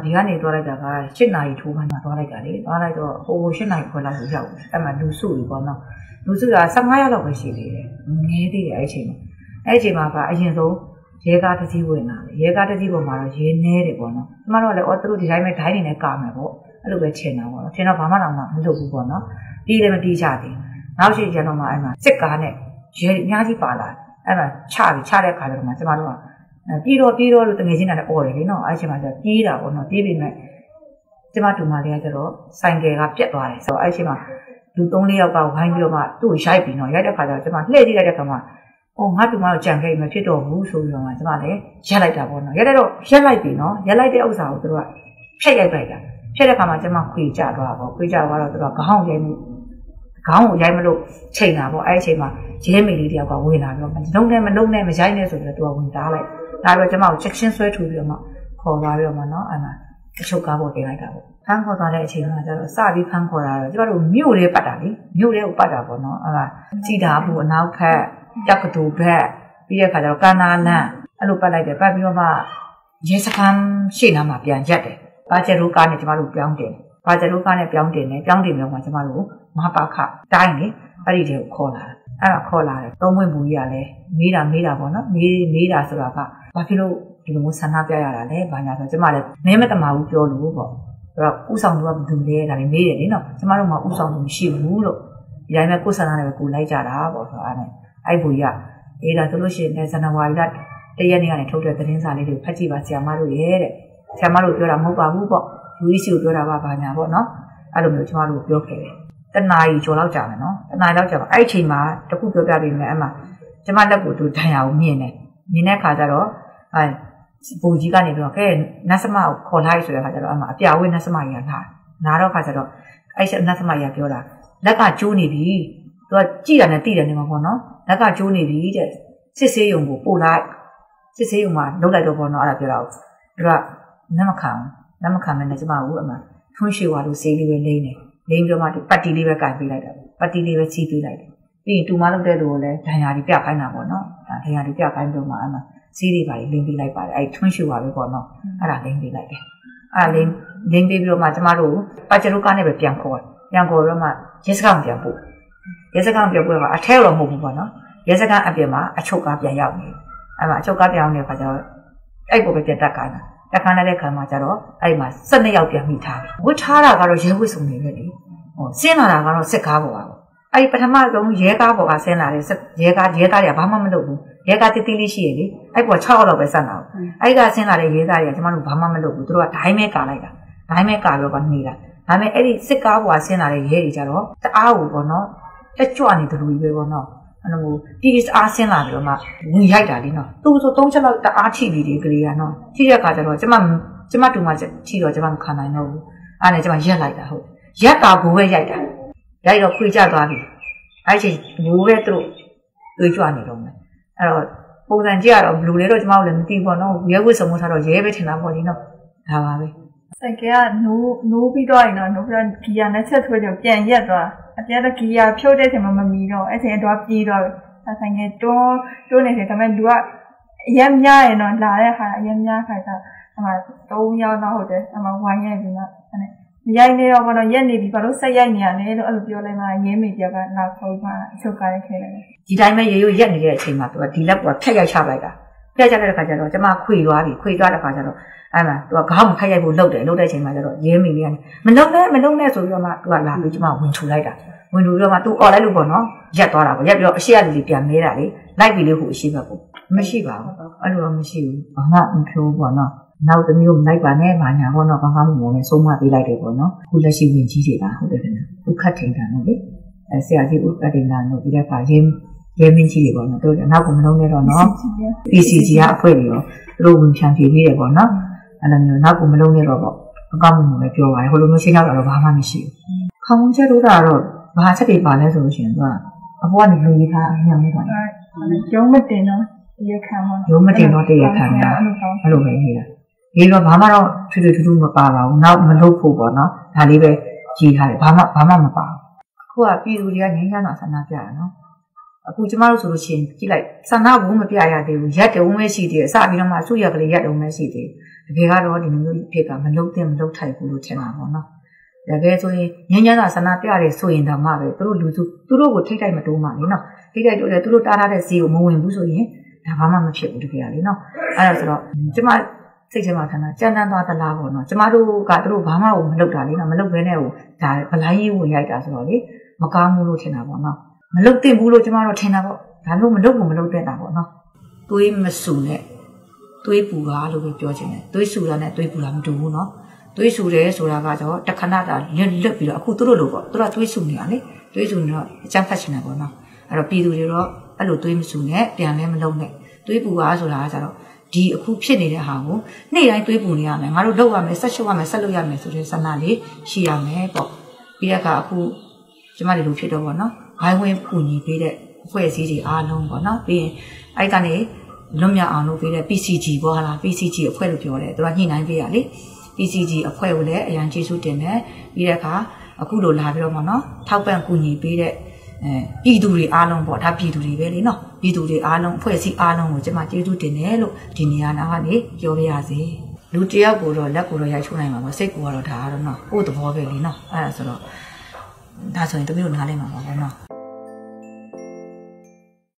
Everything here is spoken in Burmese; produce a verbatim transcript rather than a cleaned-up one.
ဒီကနေသွားလိုက်တာကရှစ်နာရီထိုးမှသွားလိုက်တာလေသွားလိုက်တော့ဟိုရှစ်နာရီခွဲလောက်ရောက်တယ်အဲ့မှာလူစုပြီပေါ့နော်လူစုကဆယ့်ငါးရောက်လောက်ပဲရှိသေးတယ်ငဲသေးတယ်အဲ့ချိန်မှာအဲ့ချိန်မှာကအရင်ဆုံးရဲကားတစ်စီးဝင်လာတယ်ရဲကားတစ်စီးပေါ်မှာတော့ရဲနေတယ်ပေါ့နော်ကျမတို့ကလည်းအော်သူတို့ဒီတိုင်းပဲဒိုင်းနေနဲ့ကာမယ်ပေါ့အဲ့လိုပဲထင်တာပေါ့နော်ထင်တော့ဘာမှတော့မလုပ်ဘူးပေါ့နော်ပြီးလည်းမပြီးကြသေးနောက်ရှိကျတော့မှအဲ့မှာစစ်ကားနဲ့ရဲအများကြီးပါလာအဲ့မှာချပြီးချတဲ့ခါကျတော့မှကျမတို့ကပြီးတော့ပြီးတော့လို့တငယ်ချင်းကလည်းអော်တယ်လေနော်အဲ့ချိန်မှာကျပြေးတာပေါ့နော်ပြေးပြီးမှကျမတူမလေးကကျတော့ဆိုင်ကယ်ကပြတ်သွားတယ်ဆိုတော့အဲ့ချိန်မှာလူသုံးလေးယောက်ကဝိုင်းပြီးတော့မှသူ့ကိုရိုက်ပြီးနော်ရိုက်တဲ့ခါကျတော့ကျမလှည့်ကြည့်လိုက်တဲ့ခါမှာဟိုငါတူမတော့ကြံခဲ့မှဖြစ်တော့ဘူးဆိုပြီးတော့မှကျမလည်းရက်လိုက်တာပေါ့နော်ရက်တော့ရက်လိုက်ပြီနော်ရက်လိုက်တဲ့ဥစ္စာကိုသူတို့ကဖြတ်ရိုက်လိုက်တာဖြတ်တဲ့ခါမှာကျမခွေကြသွားပေါ့ခွေကြသွားတော့သူတို့ကခေါင်းရိုက်မှုခေါင်းကိုရိုက်မလို့ချိန်တာပေါ့အဲ့အချိန်မှာရဲမေလေးတယောက်ကဝင်လာပြီးတော့လုံးနဲ့မလုံးနဲ့မရိုက်နဲ့ဆိုပြီးတော့သူကဝင်သားလိုက်ဒါပြီးတော့ကျမကိုချက်ချင်းဆွဲထူပြီးတော့မှခေါ်သွားပြီးတော့မှနော်အဲ့မှာအချုပ်ကားပေါ်တင်လိုက်တာပေါ့ဖမ်းခေါ်သွားတဲ့အချိန်မှာကျတော့စပြီးဖမ်းခေါ်တာတော့ကျမတို့မြို့လေးပတ်တာလေမြို့လေးကိုပတ်တာပေါ့နော်အဲ့ဒါကြည်တာဘူးအနောက်ဖက်တက်ကတူဘက်ပြီးတဲ့ခါကျတော့ကန္နာလန်အဲ့လိုပတ်လိုက်တယ်ပတ်ပြီးတော့မှရဲစခန်းရှေ့နားမှာပြန်ရက်တယ်ဘာကျရိုးကားနဲ့ကျမတို့ပြောင်းတယ်ဘာကျရိုးကားနဲ့ပြောင်းတယ်နဲ့ပြောင်းတယ်မျိုးမှာကျမတို့မဟာခတိုင်းလေအဲ့ဒီတွေကိုခေါ်လာအဲ့ဒါခေါ်လာတယ်သုံးဝင်ဘူးကြီးကလည်းမေးတာမေးတာပေါ့နော်မေးမေးတာဆိုတာကဘာဖြစ်လို့ဒီလိုမျိုးဆန္ဒပြရတာလဲဘာညာဆိုကျမလည်းမဲမတမာဘူးပြောလို့ပေါ့အဲ့တော့ဥဆောင်သူကဘယ်သူလဲဒါလည်းမေးတယ်လေနော်ကျမတို့မှဥဆောင်သူမရှိဘူးလို့ဒီတိုင်းပဲကိုယ်ဆန္ဒနဲ့ပဲကိုလိုက်ကြတာပေါ့ဆိုအဲ့နဲ့အဲ့ဘူးကြီးကအေးဒါဆိုလို့ရှိရင်ဇန်နဝါရီလတရက်နေ့ကနေထုတ်တဲ့သတင်းစာလေးတွေဖတ်ကြည့်ပါဆရာမတို့ရဲ့တဲ့ဆရာမတို့ပြောတာမဟုတ်ပါဘူးပေါ့ ယူ အီ စီ ကိုပြောတာပါဘာညာပေါ့နော်အဲ့လိုမျိုးကျမတို့ပြောခဲ့တယ်တနာရီကျော်လောက်ကြာမယ်နော်တနာရီလောက်ကြာပါအဲ့အချိန်မှာတခုပြောပြပေးမယ်အဲ့မှာကျမလက်ကိုသူဒဏ်ရာကိုမြင်တယ်မြင်တဲ့ခါကျတော့အဲဘူကြီးကနေပြီးတော့ကဲနတ်စမကိုခေါ်လိုက်ဆိုတဲ့ခါကျတော့အမအပြာဝင်းနတ်စမကြီးကလာလာတော့ခါကျတော့အဲ့နတ်စမကြီးကပြောတာလက်ကကျိုးနေပြီသူကကြည့်တာနဲ့တိတယ်နေမှာပေါ့နော်လက်ကကျိုးနေပြီတဲ့စစ်ဆေးရုံကိုပို့လိုက်စစ်ဆေးရုံမှာလုတ်လိုက်တော့ပေါ့နော်အဲ့ဒါပြောတာသူကနမခံနမခံမယ်နဲ့ကျမကိုအမထွန်းရွှေဝါလို့ဆေးလေးပဲလိမ့်တယ်လိမ့်ပြီးတော့မှပတ်တီလေးပဲကင်ပေးလိုက်တာပတ်တီလေးပဲချီးပေးလိုက်တယ်ပြီးရင်တူမလုပ်တဲ့လူကိုလည်းဒဏ်ရာတွေပြခိုင်းတာပေါ့နော်ဒါဒဏ်ရာတွေပြခိုင်းပြီးတော့မှအမစီးတွေပါလိမ့်ပေးလိုက်ပါတယ်အဲ့ထွန်းရွှေဝါပဲပေါ့နော်အဲ့ဒါလိမ့်ပေးလိုက်တယ်အဲ့လိမ့်လိမ့်ပေးပြီးတော့မှကျမတို့ပါချရိုကားနဲ့ပဲပြန်ခေါ်ပြန်ခေါ်တော့မှရဲစခန်းပြန်ပို့ရဲစခန်းပြန်ပို့တော့အထဲတော့မဟုတ်ဘူးပေါ့နော်ရဲစခန်းအပြင်မှာအချုပ်ကားပြန်ရောက်နေအဲ့မှာအချုပ်ကားပြန်ရောက်နေတဲ့ခါကျတော့အဲ့ကိုပဲပြန်တက်ခိုင်းတာတက်ခိုင်းတဲ့ခါမှာကျတော့အဲ့မှာ၁၂ယောက်ပြန်မိထားတယ်ဝတ်ထားတာကတော့ရဲဝတ်စုံတွေပဲလေဟိုဆင်းလာတာကတော့စစ်ကားပေါ်ပါပေါ့အဲ့ပထမဆုံးရဲကားပေါ်ကဆင်းလာတဲ့ရဲကားရဲကားတွေကဘာမှမလုပ်ဘူးရဲကားတိတိလေးရှိရလေအဲ့ပေါ်၆ယောက်လောက်ပဲဆက်လာဘူးအဲ့ကဆင်းလာတဲ့ရဲကားတွေကကျမတို့ဘာမှမလုပ်ဘူးသူတို့ကဒိုင်းမဲကာလိုက်တာဒိုင်းမဲကာတော့ကနေတာဒါပေမဲ့အဲ့ဒီစစ်ကားပေါ်ကဆင်းလာတဲ့ရဲတွေကျတော့တအားကိုပေါ့နော်တက်ကြွနေတယ်လို့ပဲပေါ့နော်အဲ့လိုတီးအားဆင်းလာပြီးတော့မှဝင်ရိုက်တာလေနော်သူ့ဆိုသုံးချက်လောက်တအားထိပြီးဒီကလေးကနော်ထိတဲ့ခါကျတော့ကျမကျမတူမထိတော့ကျမမခံနိုင်တော့ဘူးအဲ့နဲ့ကျမရက်လိုက်တာဟုတ်ရက်တာကိုပဲရိုက်တာရိုက်တော့ခွေကြသွားပြီအဲ့ချိန်မိုးပဲသူတို့တွေးကြွနေတော့မယ်အဲ့တော့ပုံစံကြည့်ရတော့ဘလူလေးတော့ကျမတို့လည်းမသိဘူးပေါ့နော်ရဲဝတ်စုံမထားတော့ရဲပဲထင်တာပေါ့ဒီနော်ဒါပါပဲစိုက်ကနိုးနိုးပြီးတော့ရင်တော့နိုးပြီးတော့ဂီယာနဲ့ဆက်ဆွဲတော့ပြန်ရက်သွားအပြတ်တော့ဂီယာဖြုတ်တဲ့ချိန်မှာမမီတော့အဲ့ချိန်တော့ပြေးတော့အဲ့ဆိုင်ကတွန်းတွန်းနေတယ်ဒါပေမဲ့လူကအရက်များရင်တော့လာတဲ့ခါအရက်များခါကျအမှသုံးယောက်တော့ဟုတ်တယ်အမှဝိုင်းရိုက်ပြီးတော့အဲ့မရိုက်နေတော့ဘာလို့ရက်နေပြီဘာလို့ဆက်ရိုက်နေရလဲလို့အဲ့လိုပြောလိုက်မှရင်းမိပြကနောက်ဆုံးမှအချုပ်ကားခဲ့တယ်ဒီတိုင်းပဲရေရိုးရက်နေတဲ့အချိန်မှာသူကဒီလက်ကဖြတ်ရိုက်ချလိုက်တာဖြတ်ချလိုက်တဲ့ခါကျတော့ကျမခွေသွားပြီခွေသွားတဲ့ခါကျတော့အဲ့မှာသူကခေါင်းမခက်ရိုက်ဖို့လှုပ်တယ်လှုပ်တဲ့အချိန်မှာကျတော့ရဲမိလေးကနေမလုံနဲ့မလုံနဲ့ဆိုပြီးတော့မှသူကလာပြီးကျမဝင်ထူလိုက်တာဝင်ထူပြီးတော့မှသူអော်လိုက်လို့ပေါ့နော်ရက်သွားတာပေါ့ရက်ပြီးတော့အရှိရလေးပြန်မဲတာလေလိုက်ပြီးလေးဟိုအရှိဘက်ကိုမရှိပါဘူးအဲ့လိုတော့မရှိဘူးဘာမှမဖြိုးပေါ့နော်နောက်တစ်မျိုးမလိုက်ပါနဲ့ဘာညာပေါ့နော်ဘာမှမမို့နဲ့ဆုံးမပေးလိုက်တယ်ပေါ့နော်ခုလက်ရှိဝင်ကြီးနေတာဟုတ်တယ်ခင်ဗျဥခတ်ထင်တာနော်လေအဲဆရာကြီးဥခတ်ထင်တာနော်ဒီကရင်းရဲမင်းကြီးတွေပေါ့နော်တို့နောက်ကမလုံးနဲ့တော့နော် ပီ စီ ဂျီ ကအဖွဲ့တွေရောသူတို့ဝင်ဖြန့်ဖြေပေးတယ်ပေါ့နော်အဲ့လိုမျိုးနောက်ကမလုံးနဲ့တော့ပေါ့အကောင့်မှုပဲပြောပါတယ်ဟိုလိုမျိုးချင်းရောက်တာတော့ဘာမှမရှိဘူးခေါင်းချက်တို့တာတော့ဘာချက်တွေပါလဲဆိုလို့ရှိရင်သူကအပေါ်ကနေလူကြီးထားအများကြီးပါတယ်ရုံးမတင်တော့တရားခံပါရုံးမတင်တော့တရားခံတာအဲ့လိုပဲနေတာဒီတော့ဘာမှတော့ထွေထွေထူးထူးမပါပါဘူးနောက်မလုပ်ဖို့ပေါ့နော်ဒါလေးပဲကြီးထားတယ်ဘာမှဘာမှမပါဘူးအခုကပြည်သူတွေကငြိမ်းချမ်းသာဆန္ဒပြတာနော်အခုကျမတို့ဆိုလို့ရှိရင်ကြည့်လိုက်ဆန္ဒဘုံမပြရသေးဘူးရက်တုံးပဲရှိသေးတယ်စပြီးတော့မှစုရကလေးရက်တုံးပဲရှိသေးတယ်တကယ်ကတော့ဒီမျိုးဖြစ်ကမလုံတဲ့မလုံထိုက်ဘူးလို့ထင်တာပေါ့နော်တကယ်ဆိုရင်ညဉ့်ညမ်းတာဆန္ဒပြရဲဆိုရင်တော့မှပဲသူတို့လူစုသူတို့ကိုထိတ်တိုက်မတိုးမှလေနော်ထိတ်တိုက်တိုးတယ်သူတို့တားထားတဲ့ဈေးကိုမဝင်ဘူးဆိုရင်ဒါဘာမှမဖြစ်ဘူးတကယ်လေနော်အဲ့ဒါဆိုတော့ကျမစိတ်ထဲမှာခဏကြမ်းတမ်းသွားသလားပေါ့နော်ကျမတို့ကသူတို့ဘာမှမလုပ်တာလေနော်မလုပ်ဘဲနဲ့ဟိုဒါဗလိုင်းကြီးဝင်ရိုက်တာဆိုတော့လေမကောင်းဘူးလို့ထင်တာပေါ့နော်မလုပ်သင့်ဘူးလို့ကျမတို့ထင်တာပေါ့ဒါမျိုးမလုပ်ဘူးမလုပ်တဲ့တာပေါ့နော်သွေးမဆူနဲ့သွေးပူတာလို့ပဲပြောချင်တယ်သွေးဆူတာနဲ့သွေးပူတာမတူဘူးနော်သွေးဆူတယ်ဆိုတာကတော့တခဏတာလွတ်လွတ်ပြီးတော့အခုသူတို့လိုပေါ့သူတို့သွေးဆူနေတာလေသွေးဆူနေတော့အကြမ်းဖက်ချင်တာပေါ့နော်အဲ့တော့ပြည်သူတွေတော့အဲ့လိုသွေးမဆူနဲ့ပြန်လဲမလုံးနဲ့သွေးပူတာဆိုတာကကျတော့ဒီအခုဖြစ်နေတဲ့ဟာကိုနေ့တိုင်းသွေးပူနေရမယ်ငါတို့လုပ်ရမယ်ဆက်ရှုပ်ရမယ်ဆက်လုပ်ရမယ်ဆိုတဲ့ဆန္ဒလေးရှိရမယ်ပေါ့ပြီးတဲ့အခါအခုကျမတို့လိုဖြစ်တော့ပေါ့နော်ဘိုင်းဝင်ပူညီပေးတဲ့အဖွဲ့အစည်းတွေအားလုံးပေါ့နော်ပြီးရင်အဲ့ကနေလွတ်မြောက်အောင်လုပ်ပေးတဲ့ P C G ပေါ့ဟာလား P C G အဖွဲ့လို့ပြောတယ်သူကညှိနှိုင်းပေးရလေ P C G အဖွဲ့ကိုလည်းအရန်ကျေးဇူးတင်တယ်ပြီးတဲ့အခါအခုလိုလာပြီးတော့ပေါ့နော်ထောက်ပံ့ကူညီပေးတဲ့အဲပြည်သူတွေအားလုံးပေါ့ဒါပြည်သူတွေပဲလေနော်ပြည်သူတွေအားလုံးအဖွဲ့အစည်းအားလုံးကိုကျွန်မကျေးဇူးတင်တယ်လို့ဒီနေရာနာကနေပြောပြရစီလူတယောက်ကိုတော့လက်ကိုတော့ရိုက်ချိုးနိုင်မှာပေါ့စိတ်ကိုကတော့ဒါကတော့နော်ကိုယ့်သဘောပဲလေနော်အဲ့ဒါဆိုတော့ဒါဆိုရင်တပည့်တို့နားလည်မှာပါပေါ့နော်